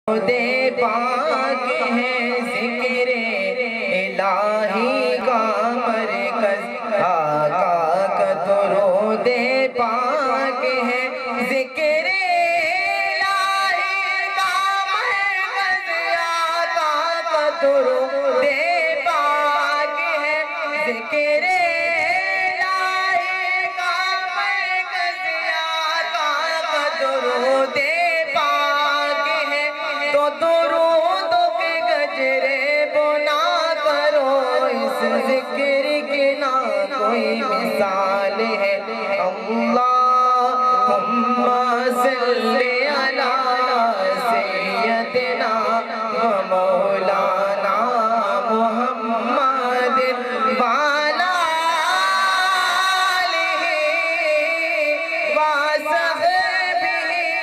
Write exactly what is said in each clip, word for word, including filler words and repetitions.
دے پاک ہے ذکر الہی کا مرکز، آقا کا درود پاک ہے ذکر الہی کا مرکز، آقا کا درود پاک ہے ذکر الہی کا مرکز، آقا کا درود تو درود کے گجرے بنا کرو، اس ذکر کی نہ کوئی مثال ہے۔ اللہم صلی علی سیدنا و مولانا محمد وعلی آلہ وصحبہ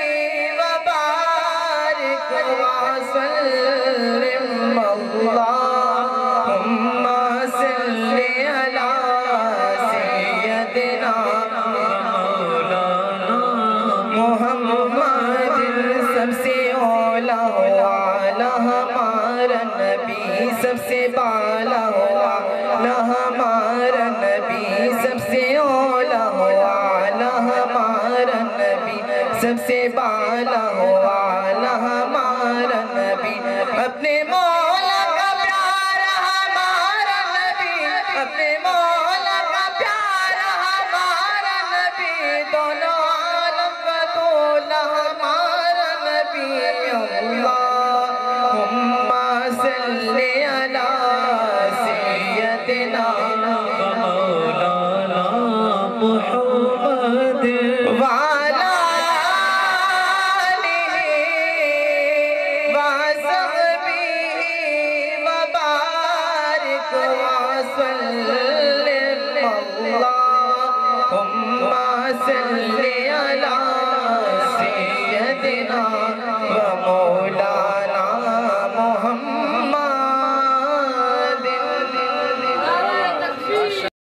وبارک وسلم۔ اللہم صلی علی سیدنا محمد، سب سے اولا والا ہمارا نبی، سب سے بالا والا ہمارا نبی، سب سے اولا والا ہمارا نبی، سب سے بالا والا ہمارا نبی، اپنے مولا کا پیارا ہمارا نبی، اپنے مولا کا پیارا ہمارا نبی، دونوں عالم کا دولا ہمارا نبی۔ اللہم صلی علی سیدنا مولانا محمد وعلی آلہ وصحبہ وبارک وسلم۔ اللہم صلی